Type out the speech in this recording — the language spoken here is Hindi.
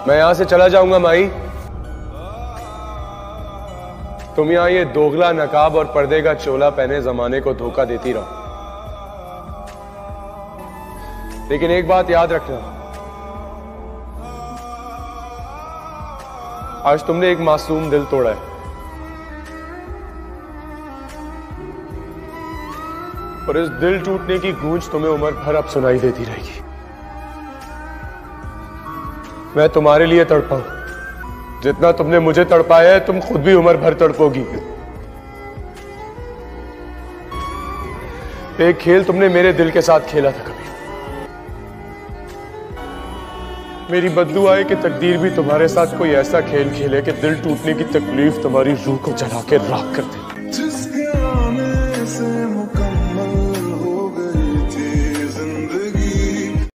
मैं यहां से चला जाऊंगा माई। तुम यहां ये दोगला नकाब और पर्दे का चोला पहने जमाने को धोखा देती रहो, लेकिन एक बात याद रखना, आज तुमने एक मासूम दिल तोड़ा है और इस दिल टूटने की गूंज तुम्हें उम्र भर अब सुनाई देती रहेगी। मैं तुम्हारे लिए तड़पा हूं, जितना तुमने मुझे तड़पाया है तुम खुद भी उम्र भर तड़पोगी। एक खेल तुमने मेरे दिल के साथ खेला था कभी। मेरी बददुआ है कि तकदीर भी तुम्हारे साथ कोई ऐसा खेल खेले कि दिल टूटने की तकलीफ तुम्हारी रूह को जला के राख कर दे।